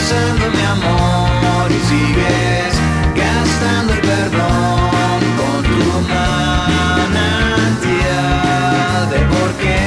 usando mi amor y sigues gastando el perdón con tu manantial de por qué.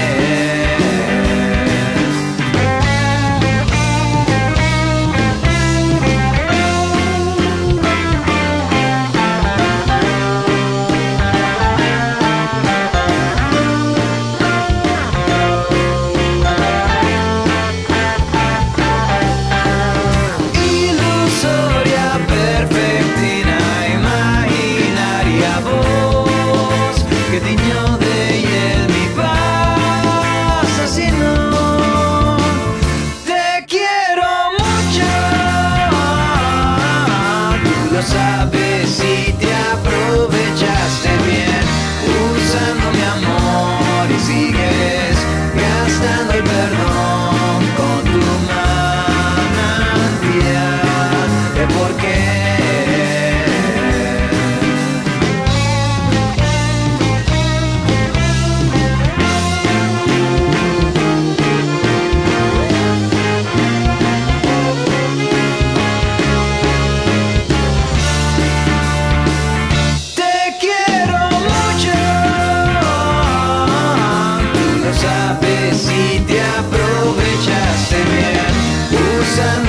Sabes si te aprovechaste bien usando mi amor y sigues gastando el perdón con tu manantial de por qué. Si te aprovechaste bien usando